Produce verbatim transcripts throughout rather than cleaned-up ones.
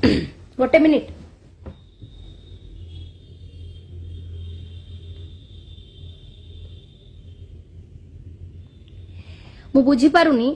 गोटे मिनिट मु बुझी पारुनी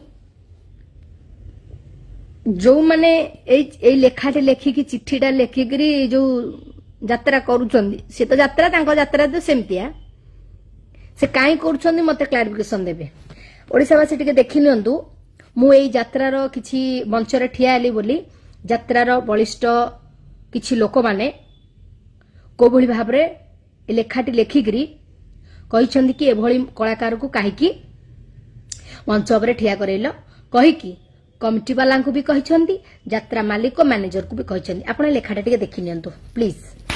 जो माने ए लेखाटे लेखिकी चिठीटा लेखिकी जो यात्रा करुछंदी से तो यात्रा तांको यात्रा तो सेमतिया से काई करुछंदी मते क्लारिफिकेशन देबे ओडिसावासी टिके देखि नियंतु मु एई यात्रार किछि मंचरे ठिया हेली बोली यात्रार बलिष्ठ किछि लोक माने को भली भाबरे ए लेखाटी लेखिकरी कहिछंदी कि एभली कलाकार को काहेकी मंच उपरे ठिया करैलो कहिकी कमिटी वाला को भी कहिछंदी यात्रा मालिक मैनेजर को भी कहिछंदी आपण लेखाटा टिके देखि नियंतु प्लीज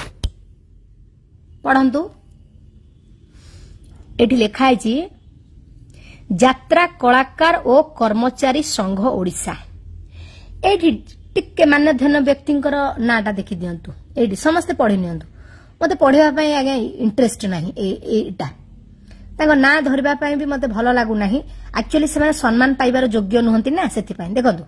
पढ़ंतु एठी लेखा है यात्रा कलाकार और कर्मचारी संघ ओडिशा एठी टिके मान्यधन व्यक्ति नाटा देखि दियंतु एठी समस्त पढ़ी नियंतु मते पढ़िबा पई आगे इंटरेस्ट नाही ए एटा ताको ना धरिबा पई भी मते भलो लागु नाही एक्चुअली से माने सम्मान पाइबार योग्य नहंती ना सेति पई देखंतु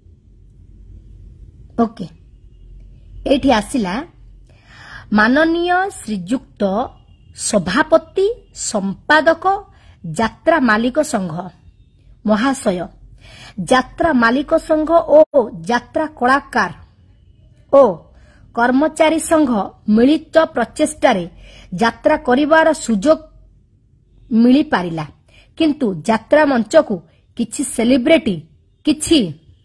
ओके एठी आसिला माननीय श्रीयुक्त सभापति संपादक यात्रा मालिक संघ महाशय यात्रा मालिक संघ ओ यात्रा कलाकार ओ कर्मचारी संघ मिलित प्रचेष्टारे यात्रा करिवार सुजोग मिली पारिला किंतु यात्रा मंच को किछि सेलिब्रिटी किछि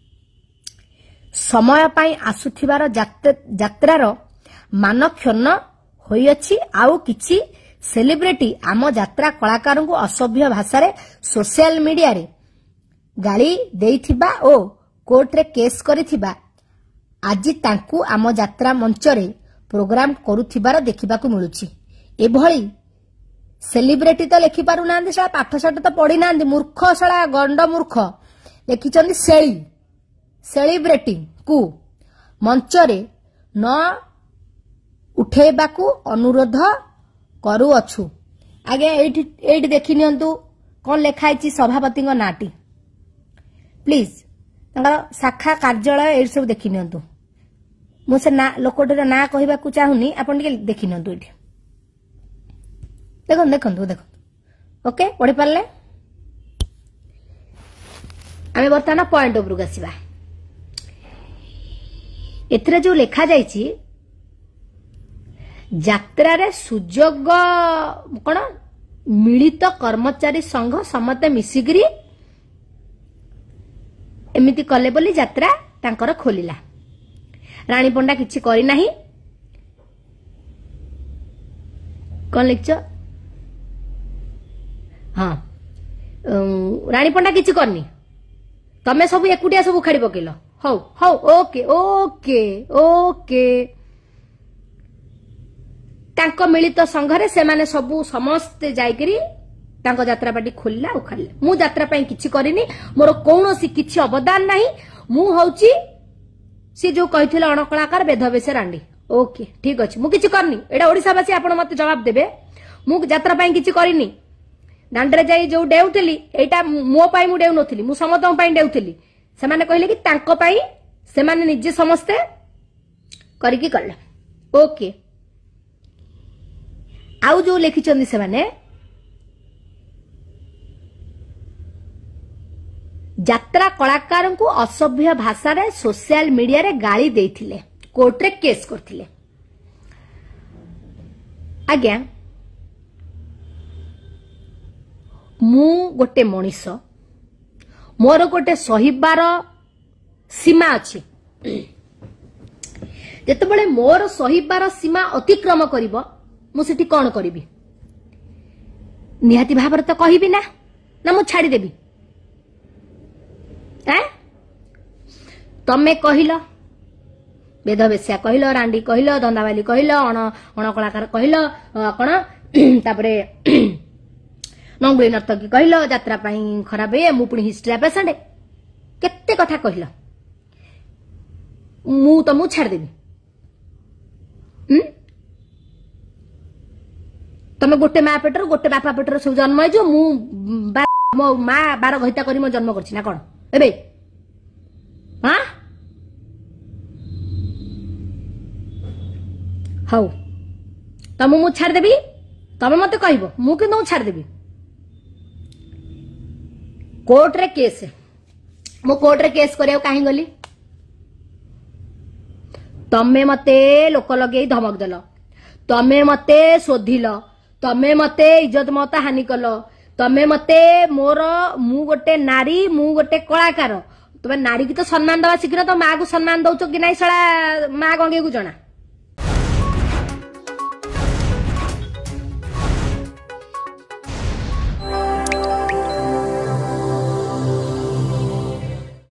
समय पाई आसुथिबार यात्रार मान क्षण होइछि आउ किछि सेलिब्रिटी आम यात्रा कलाकार को असभ्य भाषा रे सोशल मीडिया रे गाली देइथिबा ओ कोर्ट रे केस करिथिबा आज तांकु आम यात्रा मंच रे प्रोग्राम करुथिबार देखिबाकू मिलुछि एभली सेलिब्रिटी तो लिखि पारु नांदी साला पाठ साठ तो पढ़ी नांदी मूर्ख साला गंड मूर्ख लिखिचंदी सेली सेलिब्रिटी को मंच रे न उठेबाकू अनुरोध करू अछु आगे एठी एठी देखि नियंतु कोन लेखा आइछि सभापति को नाटी प्लीज तंगर शाखा कार्यालय ए सब देखि नियंतु मु से ना लोकोटर ना कहिबाकू चाहुनी आपण के देखि नियंतु एठी देखो देखो देखो ओके पढ़ी पारे आम बर्तमान पॉइंट उपरक आसवा एथिरे जो लेखा जाइछि यात्रा सुजोग कौन मिलित कर्मचारी संघ समते मिसिकरी एमिति कले बोली यात्रा तांकर खोलिला रानी पंडा किछि करि नाही कौन लिखछ हाँ रानी पंडा किछि करनी तमे सब एकुटिया सब उखाड़ी पकेलो हौ हौ ओके ओके ओके तांको मिलित संघरे से माने सबु समस्त जाइकरी तांको यात्रा पार्टी खोलिला उखाड़ले मु यात्रा पई किछि करिनी मोर कोनोसी किछि अवदान नाही मु होउची सी जो कहिथिले अणकलाकार बेधबेसे रांडी ओके ठीक अछि मु किछि करनी एडा ओडिसावासी आपण मते जवाब देबे मु यात्रा पई किछि करिनी दांडरे जाई जो डेउथिली एटा मो पाई मु डेउ नथिली मु समतम पाई डेउथिली से माने कहले कि तांको पाई से माने निजे समस्ते करिकि करले ओके आउ जो लिखिचंदी से माने यात्रा कलाकार को असभ्य भाषा रे सोशल मीडिया रे गाली देथिले कोर्ट रे केस करथिले आज्ञा मु गोटे मनीष मोर गोटे सहिबार सीमा अछि जेतेबेले मोर सहिबार सीमा अतिक्रम करिवो मु सेठी कोन करिवि निहाती भाबर तो कहिबि ना ना मु छाड़ी देबी ए तमे कहिलो बेधबेसिया कहिलो रांडी कहिलो धंदावाली कहिलो अण अण कलाकार कहिलो कोन तापरे नंगुली नर्तकी कहिलो यात्रा पाई खराब हे मु पुणी हिस्ट्री पेशेंट केते कथा कहिलो मु तो मु छाड़ देबी हम तमे गोटे माँ पेटर गोटे बापा पेटर सब जन्म हो मु मो माँ बार घईता करी मो जन्म करछि ना कोन एबे हां हौ तम मु छाड़देवी तमे मत कहब मु कि छाड़देवी कोर्ट रे केस मु कोर्ट रे केस करिया काहे गली तमे मते लोक लगे धमक देल तमे मते शोधिल तमे मते इज्जत मत हानि कल तमे मते मोर मु गोटे नारी मु गोटे कलाकार तमे नारी की तो सम्मान दवा शिखर तो माँ को सम्मान दौच कि नहीं सला माँ गंगे को जना